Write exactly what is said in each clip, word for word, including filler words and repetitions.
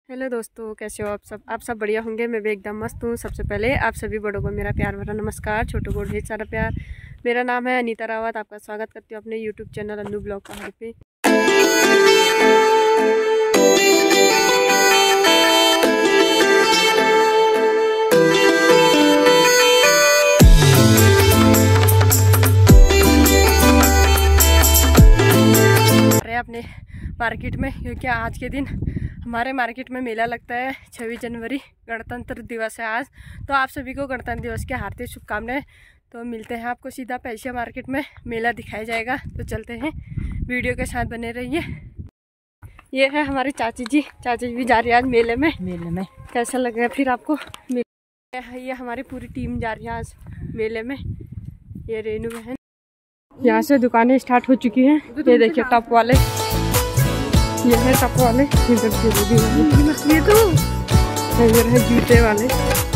Hello दोस्तों, कैसे हो आप सब आप सब बढ़िया होंगे। मैं भी एकदम मस्त हूँ। सबसे पहले आप सभी बड़ों को मेरा प्यार भरा नमस्कार, छोटों को ढेर सारा प्यार। मेरा नाम है अनीता रावत। आपका स्वागत करती हूँ अपने यूट्यूब चैनल अन्नू ब्लॉग पहाड़ पे। अपने मार्केट में, क्योंकि आज के दिन हमारे मार्केट में मेला लगता है। छब्बीस जनवरी गणतंत्र दिवस है आज, तो आप सभी को गणतंत्र दिवस की हार्दिक शुभकामनाएं। तो मिलते हैं आपको सीधा पैसिया मार्केट में, मेला दिखाया जाएगा। तो चलते हैं, वीडियो के साथ बने रहिए। ये है हमारी चाची जी, चाची जी भी जा रही है आज मेले में। मेले में कैसा लग रहा है फिर आपको? ये हमारी पूरी टीम जा रही है आज मेले में। ये रेनू बहन, यहाँ से दुकानें स्टार्ट हो चुकी हैं। ये देखिए टॉप वाले, ये है टॉप वाले, इधर ये तो इधर है जूते वाले।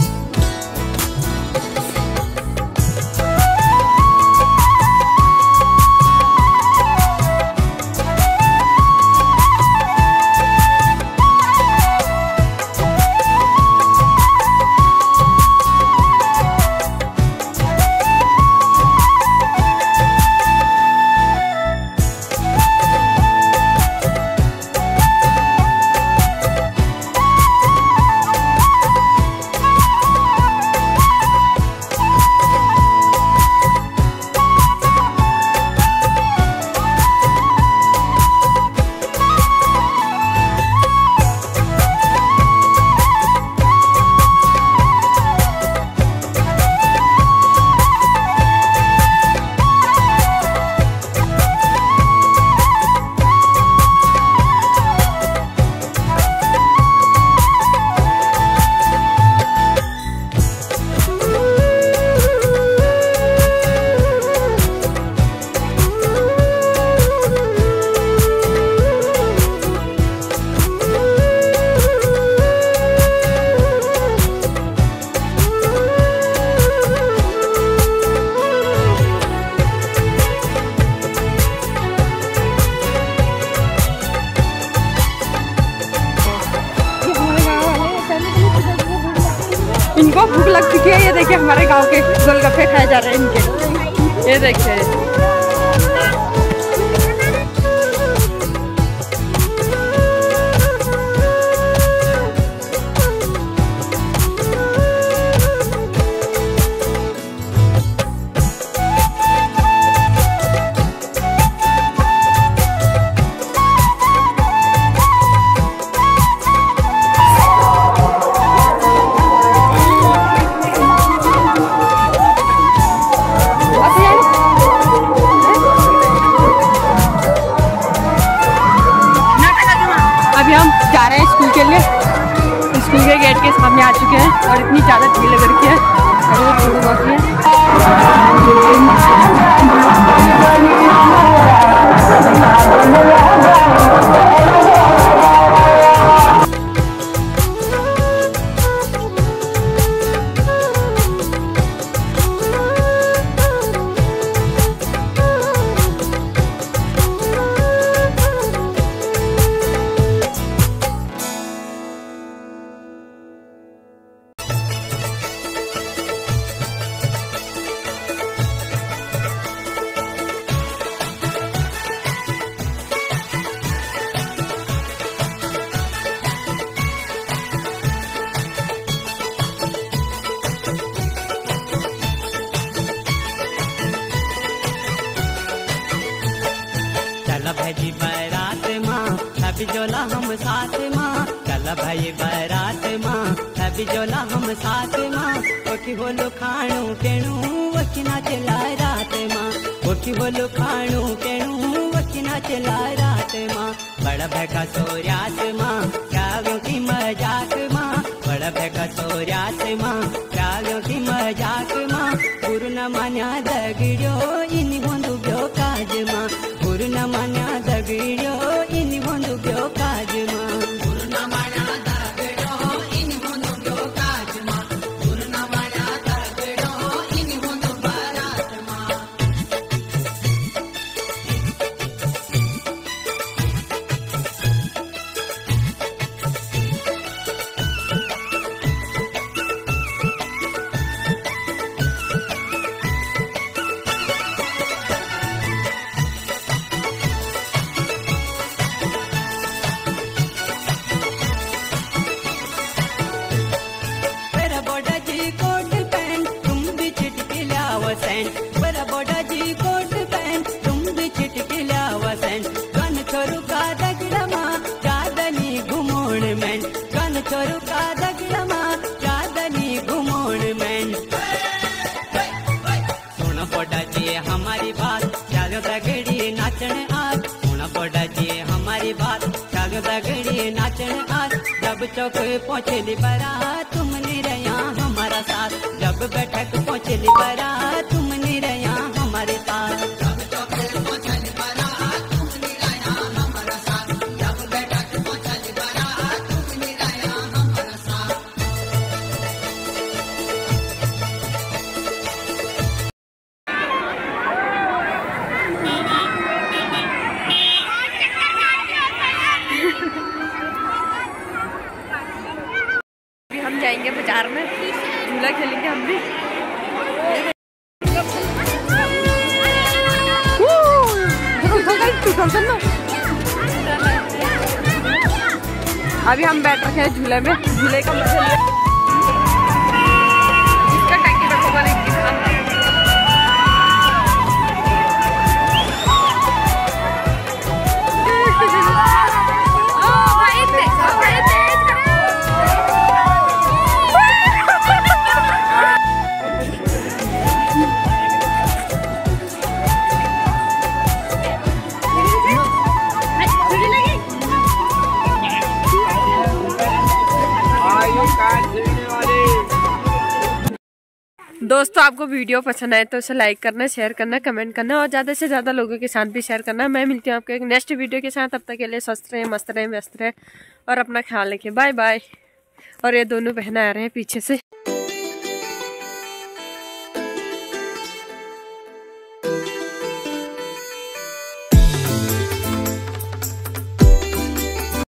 इनको भूख लग चुकी है। ये देखिए हमारे गांव के गोलगप्पे खाए जा रहे हैं इनके। ये देखिए हम जा रहे हैं स्कूल के लिए। स्कूल के गेट के सामने आ चुके हैं और इतनी ज़्यादा भीड़ लग रखी है और वो थोड़ी बाकी है। भजी बारात माँ अभी जोला हम साथ माँ, चल भाई बारात माँ अभी जोला हम साथ माँ। ओकी बोलो खाणू केणू वकी ना चला रात माँ, ओकी बोलो खाणू केणू वकी ना चला रात माँ। बड़ा भैका सोर्यात माँ काव्यों की मजाक माँ, बड़ा भैका सोर्यात माँ काव्यों की मजाक माँ। गुरु न मान्या दगड़ो इन बंधु ब्यो काज माँ, गुरु न मान्या दगड़ो इन बंधु ब्यो काज माँ। गुरु न मान्या दगड़ो इन बंधु ब्यो काज माँ, गुरु न मान्या दगड़ो इन बंधु बारात माँ। में गन चोरू का दगियामा चादनी घुमोण में सुन पोडा जी हमारी बात चालो दगड़ी नाचने आज सुन पोडा जी हमारी बात चालो दगड़ी नाचने आज जब चौक पहुँचली बारात तुम नहीं रहा हमारा साथ जब बैठक पहुँचली बारात तुम नहीं रहा हमारे साथ हम जाएंगे बाजार में, झूला खेलेंगे हम भी। अभी हम बैठ रखे हैं झूले में, झूले का मजा लिया। इसका टैंकी रखोगा नहीं दोस्तों, आपको वीडियो पसंद आए तो उसे लाइक करना, शेयर करना, कमेंट करना और ज़्यादा से ज़्यादा लोगों के साथ भी शेयर करना। मैं मिलती हूँ आपको एक नेक्स्ट वीडियो के साथ। तब तक के लिए स्वस्थ रहें, मस्त रहें, व्यस्त रहें और अपना ख्याल रखें। Bye bye. और ये दोनों बहनें आ रहे हैं पीछे से।